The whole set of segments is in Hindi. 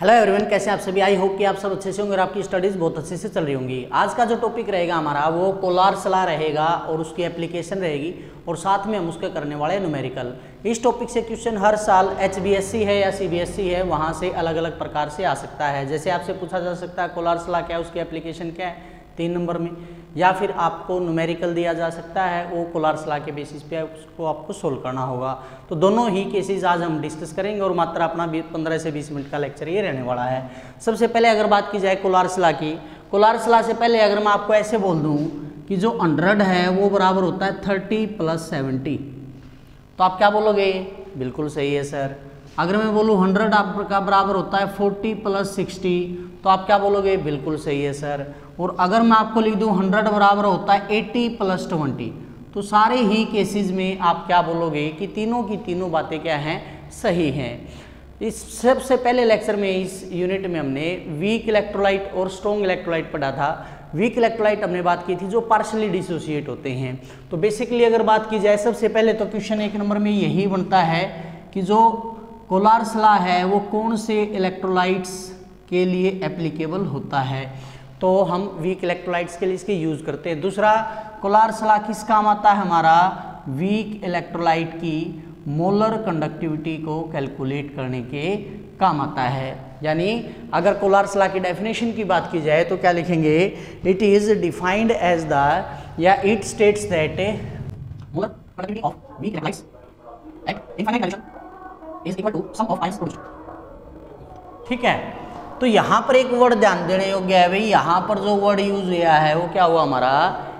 हेलो एवरीवन, कैसे हैं आप सभी। आई होप कि आप सब अच्छे से होंगे और आपकी स्टडीज़ बहुत अच्छे से चल रही होंगी। आज का जो टॉपिक रहेगा हमारा वो कोलार्स लॉ रहेगा और उसकी एप्लीकेशन रहेगी और साथ में हम उसके करने वाले न्यूमेरिकल। इस टॉपिक से क्वेश्चन हर साल HBSC है या CBSC है वहाँ से अलग अलग प्रकार से आ सकता है। जैसे आपसे पूछा जा सकता है कोलार्स लॉ क्या है, उसकी एप्लीकेशन क्या है 3 नंबर में, या फिर आपको न्यूमेरिकल दिया जा सकता है, वो कोलार्स लॉ के बेसिस पे उसको आपको सोल्व करना होगा। तो दोनों ही केसेस आज हम डिस्कस करेंगे और मात्र अपना 15 से 20 मिनट का लेक्चर ये रहने वाला है। सबसे पहले अगर बात की जाए कोलार्स लॉ की, कोलार्स लॉ से पहले अगर मैं आपको ऐसे बोल दूँ कि जो 100 है वो बराबर होता है 30 + 70, तो आप क्या बोलोगे? बिल्कुल सही है सर। अगर मैं बोलूँ 100 आपका बराबर होता है 40 + 60, तो आप क्या बोलोगे? बिल्कुल सही है सर। और अगर मैं आपको लिख दूँ 100 बराबर होता है 80 + 20, तो सारे ही केसेस में आप क्या बोलोगे कि तीनों की तीनों बातें क्या हैं? सही हैं। इस सबसे पहले लेक्चर में इस यूनिट में हमने वीक इलेक्ट्रोलाइट और स्ट्रॉन्ग इलेक्ट्रोलाइट पढ़ा था। वीक इलेक्ट्रोलाइट हमने बात की थी जो पार्शली डिसोसिएट होते हैं। तो बेसिकली अगर बात की जाए सबसे पहले तो क्वेश्चन 1 नंबर में यही बनता है कि जो कोलार्स लॉ है वो कौन से इलेक्ट्रोलाइट्स के लिए एप्लीकेबल होता है, तो हम वीक इलेक्ट्रोलाइट्स के लिए इसके यूज करते हैं। दूसरा, कोलार्स लॉ किस काम आता है? हमारा वीक इलेक्ट्रोलाइट की मोलर कंडक्टिविटी को कैलकुलेट करने के काम आता है। यानी अगर कोलार्स लॉ की डेफिनेशन की बात की जाए तो क्या लिखेंगे? It is defined as the या it states that molar conductivity of weak electrolytes at infinite direction is equal to sum of ions produced. ठीक है, तो यहाँ पर एक वर्ड ध्यान देने योग्य है भाई। यहाँ पर जो वर्ड यूज हुआ है वो क्या हुआ हमारा?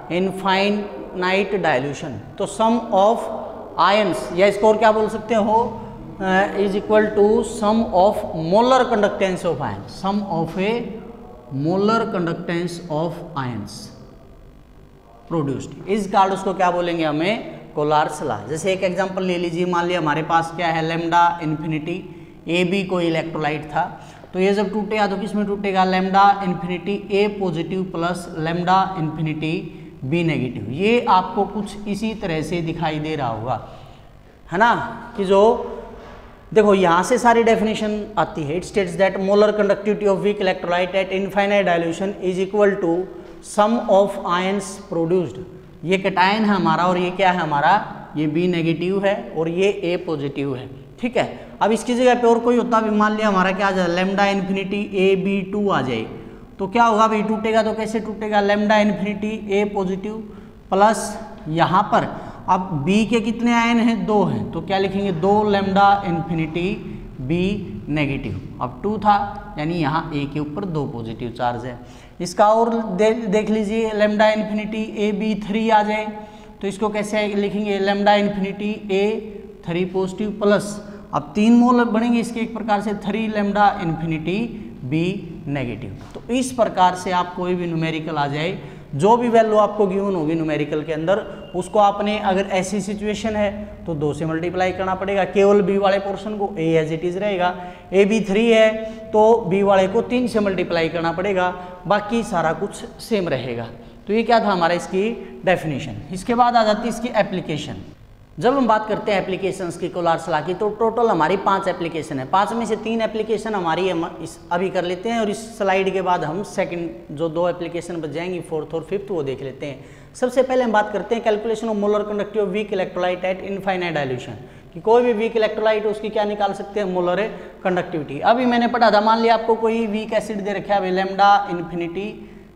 Infinite dilution. तो सम ऑफ आयंस या इसको और क्या बोल सकते हो? Is equal to sum of molar conductance of ions, sum of a molar conductance of ions produced. इस कार्ड उसको क्या बोलेंगे हमें? Kohlrausch's law. जैसे एक एग्जांपल ले लीजिए, मान लिया हमारे पास क्या है लैम्डा इन्फिनिटी AB कोई इलेक्ट्रोलाइट था, तो ये जब टूटेगा तो किस में टूटेगा? Lambda infinity A positive plus lambda infinity B negative. ये आपको कुछ इसी तरह से दिखाई दे रहा होगा, है ना? कि जो देखो यहाँ से सारी डेफिनेशन आती है। It states that molar conductivity of weak electrolyte at infinite dilution is equal to sum of ions produced. ये कैटायन है हमारा और ये क्या है हमारा? ये B नेगेटिव है और ये A पॉजिटिव है। ठीक है, अब इसकी जगह पे और कोई होता भी, मान लिया हमारा क्या आ जाए लैम्डा इन्फिनिटी AB2 आ जाए, तो क्या होगा भाई? टूटेगा तो कैसे टूटेगा? Lambda infinity A positive plus यहाँ पर अब B के कितने आयन हैं? 2 हैं, तो क्या लिखेंगे? 2 लैम्डा इन्फिनिटी B नेगेटिव। अब 2 था यानी यहाँ A के ऊपर 2 पॉजिटिव चार्ज है। इसका और देख लीजिए, लैम्डा इन्फिनिटी AB3 आ जाए तो इसको कैसे लिखेंगे? Lambda infinity A3 positive plus अब 3 मोल बनेंगे इसके एक प्रकार से 3 लैम्डा इन्फिनिटी B नेगेटिव। तो इस प्रकार से आप कोई भी न्यूमेरिकल आ जाए, जो भी वैल्यू आपको गिवन होगी न्यूमेरिकल के अंदर, उसको आपने अगर ऐसी सिचुएशन है तो 2 से मल्टीप्लाई करना पड़ेगा। केवल B वाले पोर्शन को A एज इट इज रहेगा, AB3 है तो B वाले को 3 से मल्टीप्लाई करना पड़ेगा, बाकी सारा कुछ सेम रहेगा। तो ये क्या था हमारा इसकी डेफिनेशन। इसके बाद आ जाती है इसकी एप्लीकेशन। जब हम बात करते हैं एप्लीकेशंस की कोलार्स लॉ की, तो टोटल हमारी 5 एप्लीकेशन है। 5 में से 3 एप्लीकेशन हमारी अभी कर लेते हैं और इस स्लाइड के बाद हम सेकंड जो 2 एप्लीकेशन बच जाएंगी 4th और 5th वो देख लेते हैं। सबसे पहले हम बात करते हैं calculation of molar conductivity of weak electrolyte at infinite dilution, कि कोई भी वीक इलेक्ट्रोलाइट उसकी क्या निकाल सकते हैं? Molar conductivity. अभी मैंने पढ़ा था, मान लिया आपको कोई वीक एसिड दे रखा है लैम्डा इन्फिनिटी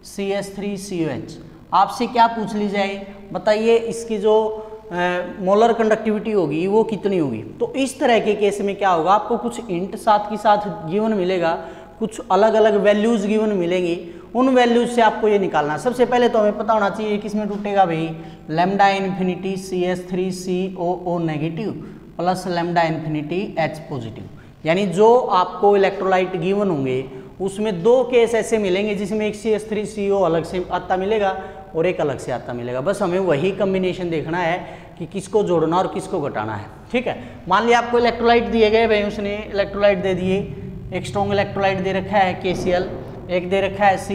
CH3COH, आपसे क्या पूछ ली जाए? बताइए इसकी जो मोलर कंडक्टिविटी होगी वो कितनी होगी? तो इस तरह के केस में क्या होगा? आपको कुछ इंट साथ के साथ गिवन मिलेगा, कुछ अलग अलग वैल्यूज गिवन मिलेंगी, उन वैल्यूज से आपको ये निकालना। सबसे पहले तो हमें पता होना चाहिए किस में टूटेगा भाई? Lambda infinity CH3COO negative plus lambda infinity H positive. यानी जो आपको इलेक्ट्रोलाइट गिवन होंगे उसमें 2 केस ऐसे मिलेंगे जिसमें एक CH3CO अलग से आता मिलेगा और एक अलग से आता मिलेगा। बस हमें वही कॉम्बिनेशन देखना है कि किसको जोड़ना और किसको घटाना है। ठीक है, मान लिया आपको इलेक्ट्रोलाइट दिए गए भाई, उसने इलेक्ट्रोलाइट दे दिए, एक स्ट्रॉन्ग इलेक्ट्रोलाइट दे रखा है KCl, एक दे रखा है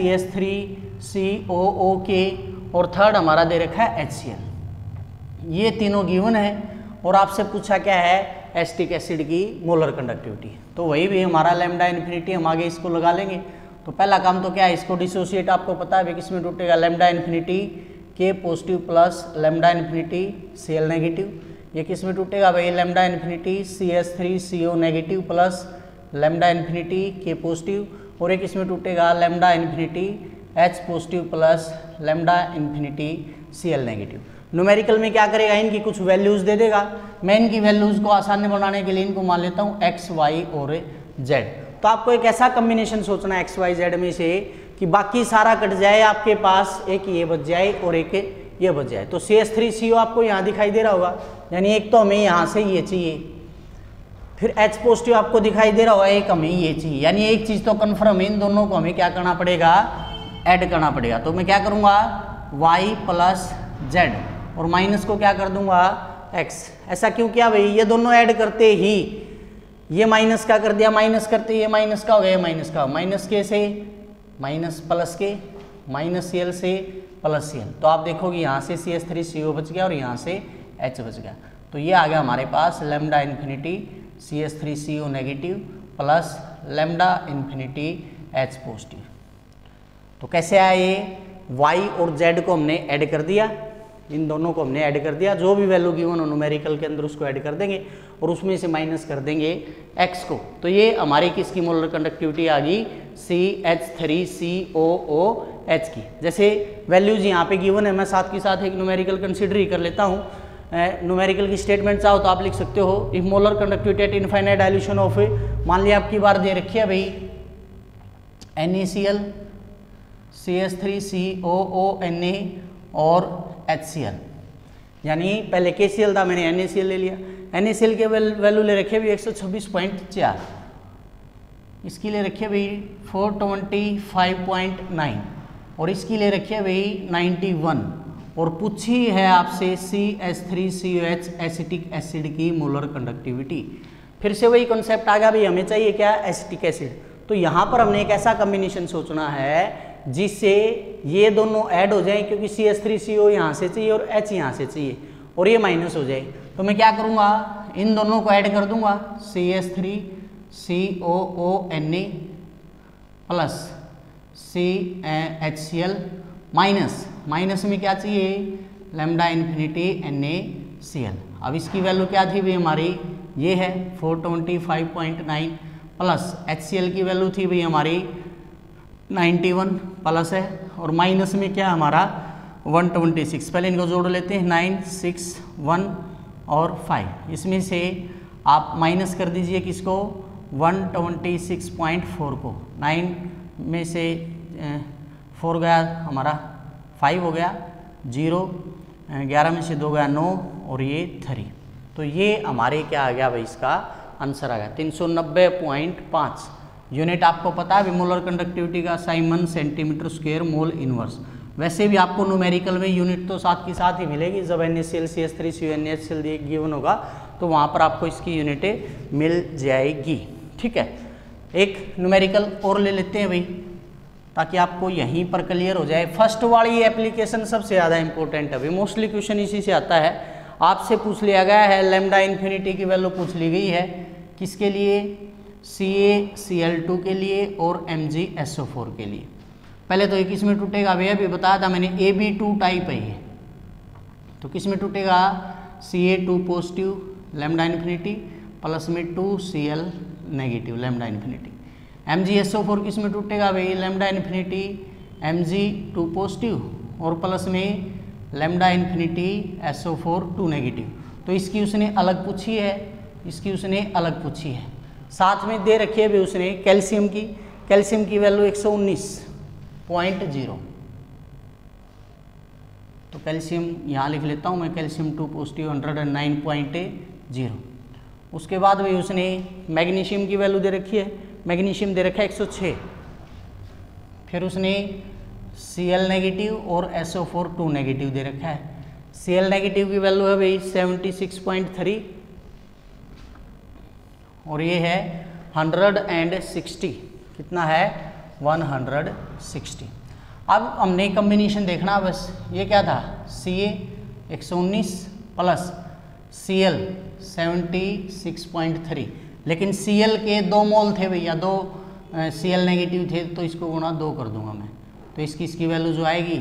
CH3COOK और थर्ड हमारा दे रखा है HCl। ये तीनों गिवन है और आपसे पूछा क्या है एसिटिक एसिड की मोलर कंडक्टिविटी। तो वही भी हमारा लैम्डा इन्फिनिटी, हम आगे इसको लगा लेंगे। तो पहला काम तो क्या है, इसको डिसोसिएट आपको पता है किस में टूटेगा, lambda infinity K positive plus lambda infinity Cl negative. ये किस में टूटेगा भाई, lambda infinity CH3CO negative plus lambda infinity K positive, और एक इसमें टूटेगा lambda infinity H positive plus lambda infinity Cl negative. Numerical में क्या करेगा, इनकी कुछ वैल्यूज दे देगा। मैं इनकी वैल्यूज को आसान बनाने के लिए इनको मान लेता हूँ x, y और z। तो आपको एक ऐसा कॉम्बिनेशन सोचना है x, y, z में से कि बाकी सारा कट जाए, आपके पास एक ये बच जाए और एक ये बच जाए। तो CH3CO आपको यहाँ दिखाई दे रहा होगा, यानी एक तो हमें यहाँ से ये चाहिए, फिर H पॉजिटिव आपको दिखाई दे रहा होगा, एक हमें ये चाहिए। यानी एक चीज़ तो कन्फर्म है, इन दोनों को हमें क्या करना पड़ेगा, ऐड करना पड़ेगा। तो मैं क्या करूँगा, y प्लस z और माइनस को क्या कर दूंगा x। ऐसा क्यों किया भाई, ये दोनों ऐड करते ही ये माइनस का कर दिया, माइनस करते ये माइनस का हो गया, ये माइनस का, माइनस के से minus plus K, minus Cl से प्लस Cl। तो आप देखोगे यहाँ से CH3CO बच गया और यहाँ से H बच गया। तो ये आ गया हमारे पास lambda infinity CH3CO negative plus lambda infinity H positive. तो कैसे आया ये, y और z को हमने ऐड कर दिया, इन दोनों को हमने ऐड कर दिया, जो भी वैल्यू गिवन हो न्यूमेरिकल के अंदर उसको ऐड कर देंगे और उसमें से माइनस कर देंगे x को। तो ये हमारी किसकी मोलर कंडक्टिविटी आ गई, CH3COOH की। जैसे वैल्यूज यहाँ पे गिवन है, मैं साथ के साथ एक न्यूमेरिकल कंसिडर ही कर लेता हूँ। न्यूमेरिकल की स्टेटमेंट चाहो तो आप लिख सकते हो, if molar conductivity at infinite dilution of, मान लिया आपकी बार दे रखी है भाई NaCl, CH3COONA और HCl, यानी पहले KCl था, मैंने NaCl ले लिया। NaCl के वैल्यू ले रखे भाई 126.4, इसकी ले रखी है भाई 425.9 और इसकी ले रखी है भाई 91, और पूछी है आपसे CH3COH एसिटिक एसिड की मोलर कंडक्टिविटी। फिर से वही कॉन्सेप्ट आ गया भाई, हमें चाहिए क्या, एसिटिक एसिड। तो यहाँ पर हमने एक ऐसा कॉम्बिनेशन सोचना है जिससे ये दोनों ऐड हो जाए, क्योंकि CH3CO यहाँ से चाहिए और H यहाँ से चाहिए, और ये माइनस हो जाए। तो मैं क्या करूँगा, इन दोनों को ऐड कर दूंगा, CH3COONA plus HCl minus, minus में क्या चाहिए, लैम्डा इन्फिनिटी NaCl। अब इसकी वैल्यू क्या थी भाई हमारी, ये है 425.9 प्लस HCl की वैल्यू थी भाई हमारी 91 प्लस है, और माइनस में क्या हमारा 126। पहले इनको जोड़ लेते हैं, 9, 6, 1 और 5, इसमें से आप माइनस कर दीजिए किसको, 126.4 को। 9 में से 4 गया हमारा 5 हो गया, 0, 11 में से 2 गया 9 और ये 3। तो ये हमारे क्या आ गया भाई, इसका आंसर आ गया 390.5 यूनिट। आपको पता है मोलर कंडक्टिविटी का साइमन सेंटीमीटर स्क्वायर मोल इनवर्स। वैसे भी आपको न्यूमेरिकल में यूनिट तो साथ की साथ ही मिलेगी, जब NaCl CH3CO NaHCl गिवन होगा तो वहाँ पर आपको इसकी यूनिटें मिल जाएगी। ठीक है, एक न्यूमेरिकल और ले लेते हैं भाई, ताकि आपको यहीं पर क्लियर हो जाए। फर्स्ट वाली एप्लीकेशन सबसे ज़्यादा इंपॉर्टेंट है भाई, मोस्टली क्वेश्चन इसी से आता है। आपसे पूछ लिया गया है, लैम्डा इन्फिनिटी की वैल्यू पूछ ली गई है, किसके लिए, CaCl2 के लिए और MgSO4 के लिए। पहले तो ये किस में टूटेगा भैया, अभी बताया था मैंने, AB2 टाइप है ये, तो किस में टूटेगा, Ca2 positive lambda infinity plus में 2Cl negative lambda infinity. MgSO4 किस में टूटेगा भाई, लैम्डा इन्फिनिटी Mg2 पॉजिटिव और प्लस में लैम्डा इन्फिनिटी SO4 2 नेगेटिव। तो इसकी उसने अलग पूछी है, इसकी उसने अलग पूछी है। साथ में दे रखी है भी उसने कैल्शियम की वैल्यू 119.0। तो कैल्शियम यहाँ लिख लेता हूँ मैं, कैल्शियम 2 पॉजिटिव 109.0। उसके बाद भी उसने मैग्नीशियम की वैल्यू दे रखी है, मैग्नीशियम दे रखा है 106। फिर उसने Cl नेगेटिव और SO4 2 नेगेटिव दे रखा है। Cl नेगेटिव की वैल्यू है भाई 76.3 और ये है 160। कितना है, 160। अब हमने कॉम्बिनेशन देखना बस, ये क्या था, Ca 119 प्लस Cl 76.3, लेकिन Cl के 2 मोल थे भैया, 2 Cl नेगेटिव थे, तो इसको गुणा 2 कर दूंगा मैं, तो इसकी वैल्यू जो आएगी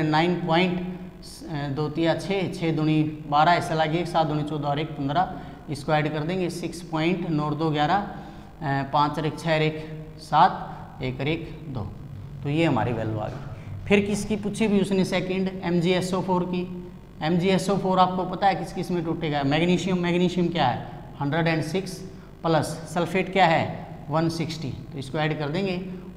109.23 6 दूनी 12 ऐसा लगे, 7 दूनी 14 और 1 15, इसको ऐड कर देंगे 6.9211 5 और 1 6 और 1 7 1 और 1 2, तो ये हमारी वैल्यू आ गई। फिर किसकी पूछी भी उसने सेकंड MgSO4 की। MgSO4 आपको पता है किस किस में टूटेगा, मैग्नीशियम क्या है 106 प्लस सल्फेट क्या है 160, तो इसको ऐड कर देंगे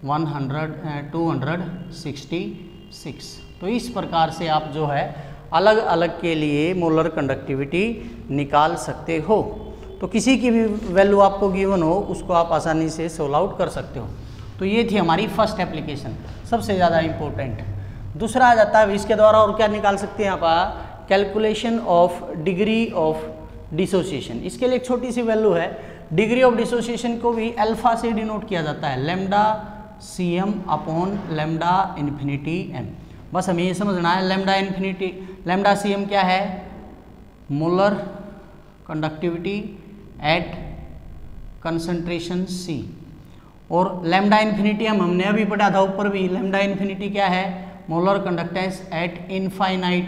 266। तो इस प्रकार से आप जो है अलग अलग के लिए मोलर कंडक्टिविटी निकाल सकते हो। तो किसी की भी वैल्यू आपको गिवन हो उसको आप आसानी से सोल्व आउट कर सकते हो। तो ये थी हमारी फर्स्ट एप्लीकेशन, सबसे ज़्यादा इम्पोर्टेंट। दूसरा आ जाता है इसके द्वारा और क्या निकाल सकते हैं आप, calculation of degree of dissociation. इसके लिए एक छोटी सी वैल्यू है, डिग्री ऑफ डिसोसिएशन को भी अल्फा से डिनोट किया जाता है, lambda Cm upon lambda infinity m। बस हमें ये समझना है लैम्डा Cm क्या है, molar conductivity at concentration C, और लैम्डा इन्फिनिटी हमने अभी पढ़ा था ऊपर भी, लैम्डा इन्फिनिटी क्या है, molar conductance at infinite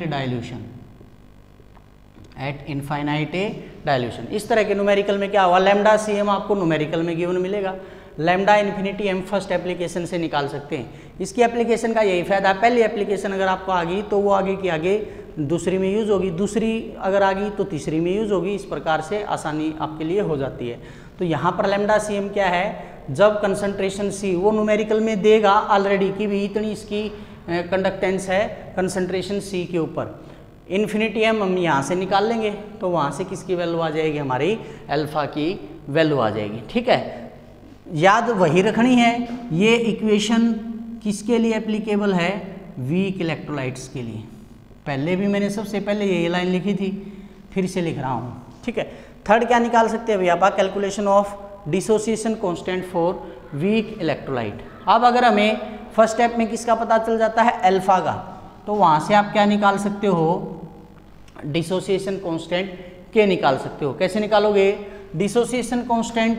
dilution. इस तरह के न्यूमेरिकल में क्या हुआ, लैम्डा Cm आपको न्यूमेरिकल में गिवन मिलेगा, lambda infinity m first application से निकाल सकते हैं। इसकी एप्लीकेशन का यही फायदा है, पहली एप्लीकेशन अगर आपको आ गई तो वो आगे की आगे दूसरी में यूज़ होगी, दूसरी अगर आ गई तो तीसरी में यूज़ होगी, इस प्रकार से आसानी आपके लिए हो जाती है। तो यहाँ पर लैम्डा Cm क्या है, जब कंसंट्रेशन C वो न्यूमेरिकल में देगा ऑलरेडी कि भी इतनी इसकी कंडक्टेंस है कंसंट्रेशन C के ऊपर, इन्फिनिटी m हम यहाँ से निकाल लेंगे, तो वहाँ से किसकी वैल्यू आ जाएगी, हमारी अल्फा की वैल्यू आ जाएगी। ठीक है, याद वही रखनी है। ये इक्वेशन किसके लिए एप्लीकेबल है, वीक इलेक्ट्रोलाइट्स के लिए। पहले भी मैंने सबसे पहले ये लाइन लिखी थी, फिर से लिख रहा हूँ। ठीक है, थर्ड क्या निकाल सकते हैं भैया, calculation of dissociation constant for weak electrolyte. अब अगर हमें फर्स्ट स्टेप में किसका पता चल जाता है, अल्फा का, तो वहाँ से आप क्या निकाल सकते हो, डिसोसिएशन कांस्टेंट के निकाल सकते हो। कैसे निकालोगे, डिसोसिएशन कांस्टेंट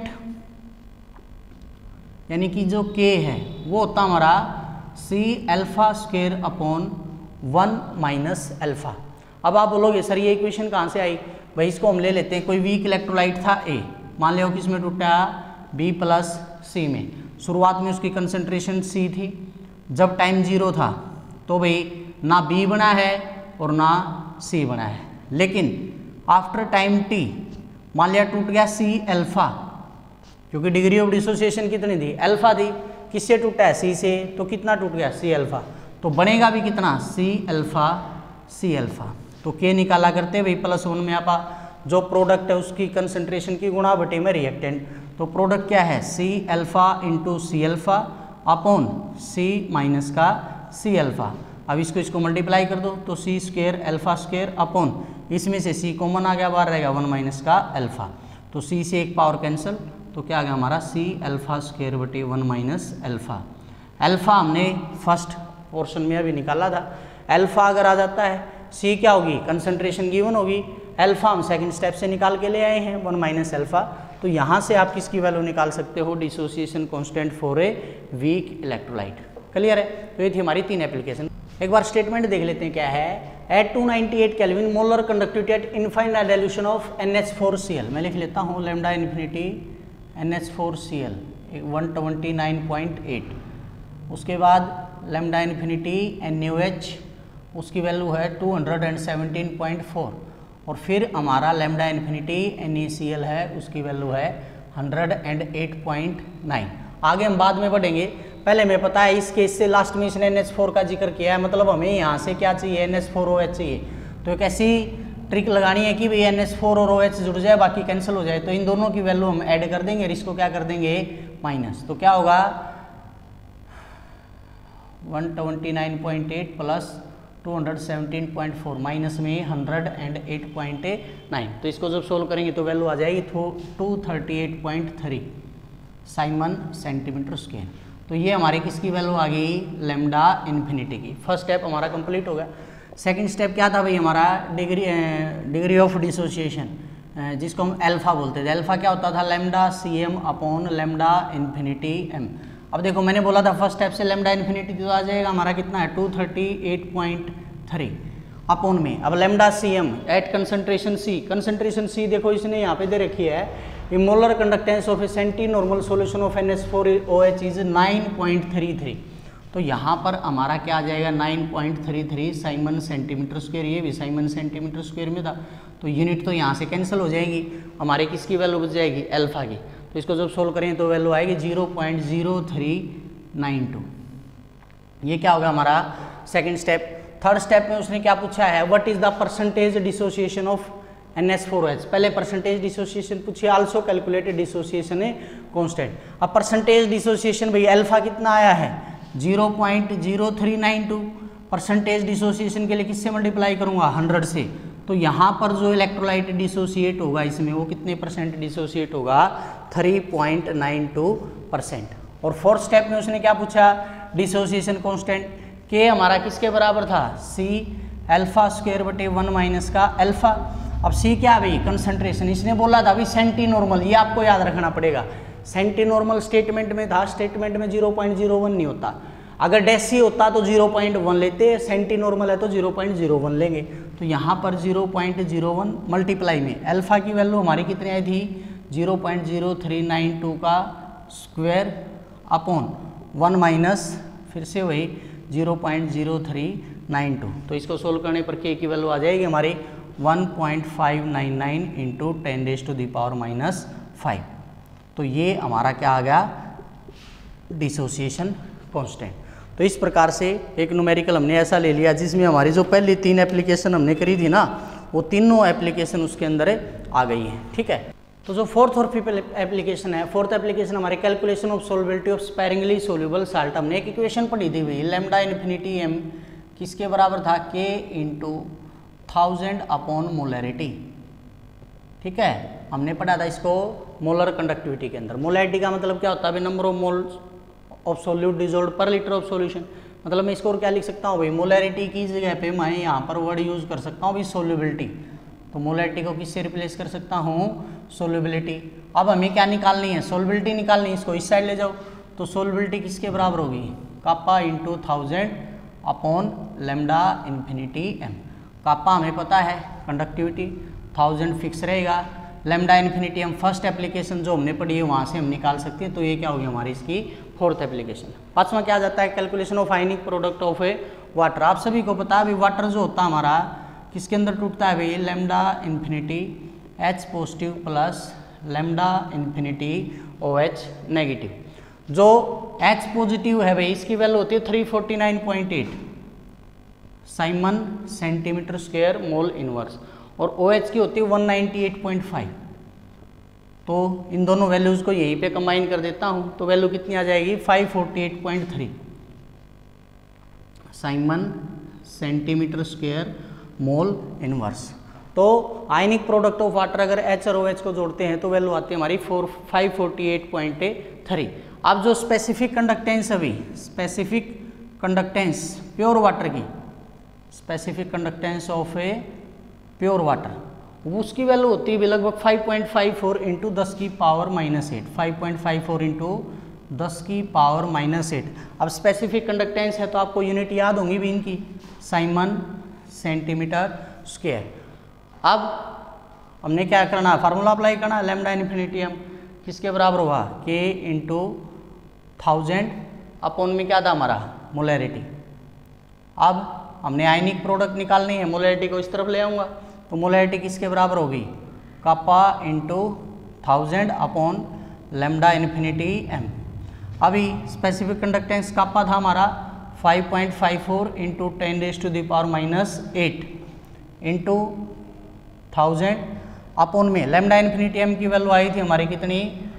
यानी कि जो k है वो होता हमारा C alpha square upon 1 minus alpha. अब आप बोलोगे सर ये इक्वेशन कहाँ से आई, भाई इसको हम ले लेते हैं, कोई वीक इलेक्ट्रोलाइट था A, मान लो किस में टूटा, B प्लस C में। शुरुआत में उसकी कंसंट्रेशन C थी, जब टाइम 0 था तो भाई ना B बना है और ना C बना है, लेकिन आफ्टर टाइम T मान लिया टूट गया C अल्फा, क्योंकि डिग्री ऑफ डिसोसिएशन कितनी थी, अल्फा थी। किससे टूटा है, C से, तो कितना टूट गया, C अल्फा, तो बनेगा भी कितना, C अल्फा। तो K निकाला करते भाई +1 में आपा जो प्रोडक्ट है उसकी कंसंट्रेशन की गुणा बटे में रिएक्टेंट, तो प्रोडक्ट क्या है, C alpha into C alpha upon C minus का C अल्फा। अब इसको मल्टीप्लाई कर दो तो C square alpha square upon, इसमें से C कॉमन आ गया, बाहर रहेगा 1 माइनस का अल्फा, तो C से एक पावर कैंसिल, तो क्या आ गया हमारा C अल्फा स्क्वायर बटे 1 माइनस अल्फा। अल्फा हमने फर्स्ट पोर्शन में अभी निकाला था, अल्फा अगर आ जाता है C क्या होगी, कंसंट्रेशन गिवन होगी, अल्फा हम सेकंड स्टेप से निकाल के ले आए हैं 1 माइनस अल्फा। तो यहाँ से आप किसकी वैल्यू निकाल सकते हो, dissociation constant for a weak electrolyte. Clear है, तो ये थी हमारी 3 एप्लीकेशन। एक बार स्टेटमेंट देख लेते हैं क्या है, at 298 kelvin molar conductivity at infinite dilution of NH4Cl। मैं लिख लेता हूँ लैम्डा इन्फिनिटी NH4Cl 129.8, उसके बाद लैम्डा इन्फिनिटी NaOH उसकी वैल्यू है 217.4, और फिर हमारा लैम्डा इन्फिनिटी NaCl है उसकी वैल्यू है 108.9। आगे हम बाद में बढ़ेंगे, पहले हमें पता है इस केस से लास्ट में इसने NH4 का जिक्र किया है, मतलब हमें यहाँ से क्या चाहिए, NH4OH चाहिए। तो एक ऐसी ट्रिक लगानी है कि भाई NH4 और OH जुड़ जाए, बाकी कैंसिल हो जाए, तो इन दोनों की वैल्यू हम ऐड कर देंगे और इसको क्या कर देंगे माइनस, तो क्या होगा 129.8 प्लस 217.4 माइनस में 108.9। तो इसको जब सोल्व करेंगे तो वैल्यू आ जाएगी 238.3 साइमन सेंटीमीटर स्क्वायर। तो ये हमारी किसकी वैल्यू आ गई, लैम्डा इन्फिनिटी की। फर्स्ट स्टेप हमारा कंप्लीट हो गया। सेकंड स्टेप क्या था भाई हमारा, डिग्री ऑफ डिसोसिएशन, जिसको हम अल्फा बोलते थे। अल्फा क्या होता था, lambda C M upon lambda infinity M. अब देखो मैंने बोला था फर्स्ट स्टेप से लैम्डा इन्फिनिटी तो आ जाएगा हमारा कितना है 238.3 अपॉन में। अब lambda C M at concentration C, concentration C देखो इसने यहाँ पे दे रखी है, molar conductance of a centi normal solution of NH4OH is 9.33। तो यहाँ पर हमारा क्या आ जाएगा 9.33 साइमन सेंटीमीटर स्क्वायर, ये भी साइमन सेंटीमीटर स्क्वायर में था, तो यूनिट तो यहाँ से कैंसिल हो जाएगी, हमारे किसकी वैल्यू बच जाएगी अल्फा की। तो इसको जब सोल्व करें तो वैल्यू आएगी 0.0392। ये क्या होगा हमारा सेकंड स्टेप। थर्ड स्टेप में उसने क्या पूछा है, what is the percentage dissociation of NH4OH। पहले परसेंटेज डिसोसिएशन पूछिए, आल्सो कैलकुलेटेड डिसोसिएशन है कांस्टेंट। अब परसेंटेज डिसोसिएशन भाई अल्फा कितना आया है 0.0392, परसेंटेज डिसोसिएशन के लिए किससे मल्टीप्लाई करूंगा 100 से, तो यहाँ पर जो इलेक्ट्रोलाइट डिसोसिएट होगा इसमें वो कितने परसेंट डिसोसिएट होगा 3.92%। और फोर्थ स्टेप में उसने क्या पूछा, डिसोसिएशन कांस्टेंट के हमारा किसके बराबर था C अल्फा स्क्वायर बटे 1 माइनस का अल्फा। अब C क्या भाई कंसंट्रेशन, इसने बोला था अभी सेंटी नॉर्मल, ये आपको याद रखना पड़ेगा, सेंटी नॉर्मल स्टेटमेंट में था, स्टेटमेंट में 0.01 नहीं होता, अगर डेसी होता तो 0.1 लेते, सेंटी नॉर्मल है तो 0.01 लेंगे। तो यहाँ पर 0.01 मल्टीप्लाई में अल्फा की वैल्यू हमारी कितनी आई थी 0.0392 का स्क्वायर अपॉन 1 माइनस फिर से वही 0.0392। तो इसको सोल्व करने पर के की वैल्यू आ जाएगी हमारी 1.599 इंटू 10⁻⁻5। तो ये हमारा क्या आ गया डिसोसिएशन कांस्टेंट। तो इस प्रकार से एक न्यूमेरिकल हमने ऐसा ले लिया जिसमें हमारी जो पहली 3 एप्लीकेशन हमने करी थी ना, वो तीनों एप्लीकेशन उसके अंदर आ गई हैं। ठीक है, तो जो फोर्थ और फिफ्थ एप्लीकेशन है, फोर्थ एप्लीकेशन हमारे calculation of solubility of sparingly soluble salt. हमने एक इक्वेशन पढ़ी थी भाई, लैम्डा इन्फिनिटी एम किसके बराबर था K इंटू 1000 अपॉन मोलरिटी। ठीक है, हमने पढ़ा था इसको मोलर कंडक्टिविटी के अंदर। मोलरिटी का मतलब क्या होता है, number of moles of solute dissolved per litre of solution. मतलब मैं इसको और क्या लिख सकता हूँ भाई, मोलरिटी की जगह पे मैं यहाँ पर वर्ड यूज कर सकता हूँ भाई सोल्यूबिलिटी। तो मोलरिटी को किससे रिप्लेस कर सकता हूँ सोल्यूबिलिटी। अब हमें क्या निकालनी है, सोल्यूबिलिटी निकालनी है, इसको इस साइड ले जाओ। तो सोल्यूबिलिटी किसके बराबर होगी, kappa into 1000 upon lambda infinity M. Kappa हमें पता है कंडक्टिविटी, 1000 फिक्स रहेगा, lambda infinity M first application जो हमने पढ़ी है वहाँ से हम निकाल सकते हैं। तो ये क्या होगी हमारी इसकी फोर्थ एप्लीकेशन। पांचवा क्या जाता है, calculation of ionic product of a water. आप सभी को पता है अभी वाटर जो होता है हमारा किसके अंदर टूटता है भाई, lambda infinity H positive plus lambda infinity OH negative. जो H पॉजिटिव है भाई इसकी वैल्यू होती है 349.8 साइमन सेंटीमीटर स्क्वायर मोल इनवर्स, और OH की होती है 198.5। तो इन दोनों वैल्यूज़ को यहीं पे कंबाइन कर देता हूँ, तो वैल्यू कितनी आ जाएगी 548.3 साइमन सेंटीमीटर स्क्वायर मोल इनवर्स। तो आयनिक प्रोडक्ट ऑफ वाटर अगर H और OH को जोड़ते हैं तो वैल्यू आती है हमारी 548.3। अब जो स्पेसिफिक कंडक्टेंस अभी, स्पेसिफिक कंडक्टेंस प्योर वाटर की, specific conductance of a pure water, उसकी वैल्यू होती है लगभग 5.54 इंटू 10 की पावर -8, 5.54 इंटू 10 की पावर -8। अब स्पेसिफिक कंडक्टेंस है तो आपको यूनिट याद होंगी भी इनकी, साइमन सेंटीमीटर स्क्वायर। अब हमने क्या करना है, फार्मूला अप्लाई करना है, लैम्डा इन्फिनिटी एम किसके बराबर होगा K इंटू 1000 अपॉन में क्या था हमारा मोलरिटी। अब हमने आयनिक प्रोडक्ट निकालनी है, मोलरिटी को इस तरफ ले आऊँगा, तो मोलरिटी किसके बराबर होगी, kappa into 1000 upon lambda infinity M. अभी स्पेसिफिक कंडक्टेंस कापा था हमारा 5.54 इंटू 10⁻⁻8 इंटू 1000 अपॉन में लैम्डा इन्फिनिटी एम की वैल्यू आई थी हमारी कितनी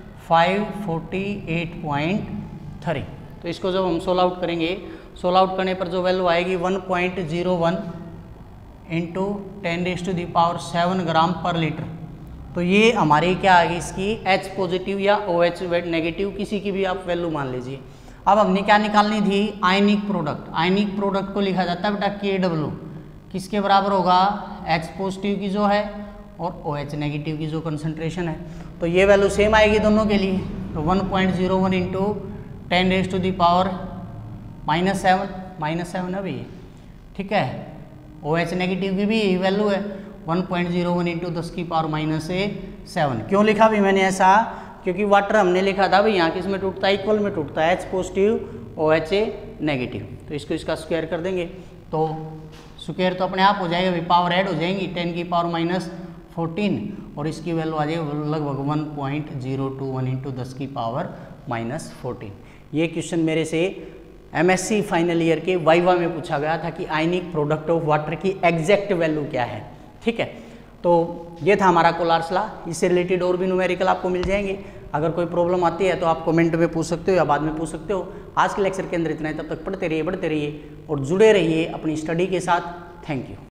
548.3। तो इसको जब हम सोल्व आउट करेंगे, सोल्व आउट करने पर जो वैल्यू आएगी 1.01 इंटू 10⁻7 ग्राम पर लीटर। तो ये हमारी क्या आ गई इसकी H पॉजिटिव या OH नेगेटिव किसी की भी आप वैल्यू मान लीजिए। अब हमने क्या निकालनी थी, आयनिक प्रोडक्ट। आयनिक प्रोडक्ट को लिखा जाता है बेटा KW, किसके बराबर होगा, H पॉजिटिव की जो है और OH नेगेटिव की जो कंसंट्रेशन है। तो ये वैल्यू सेम आएगी दोनों के लिए। तो 1.01 इंटू 10⁻⁻⁷ -7 है भैया, ठीक है। OH नेगेटिव की भी यही वैल्यू है 1.01 इंटू 10⁻⁻7। क्यों लिखा भी मैंने ऐसा, क्योंकि वाटर हमने लिखा था भाई यहाँ किस में टूटता है, इक्वल में टूटता है, H पॉजिटिव OH नेगेटिव। तो इसको इसका स्क्वायर कर देंगे तो स्क्वायर तो अपने आप हो जाएगा भाई, पावर ऐड हो जाएंगी 10⁻⁻14 और इसकी वैल्यू आ जाएगी लगभग 1.021 इंटू 10⁻⁻14। ये क्वेश्चन मेरे से MSc फाइनल ईयर के वाइवा में पूछा गया था कि आयनिक प्रोडक्ट ऑफ वाटर की एग्जैक्ट वैल्यू क्या है, ठीक है। तो ये था हमारा कोलार्स लॉ। इससे रिलेटेड और भी न्यूमेरिकल आपको मिल जाएंगे। अगर कोई प्रॉब्लम आती है तो आप कमेंट में पूछ सकते हो या बाद में पूछ सकते हो। आज के लेक्चर के अंदर इतना है, तब तक पढ़ते रहिए, बढ़ते रहिए और जुड़े रहिए अपनी स्टडी के साथ। Thank you.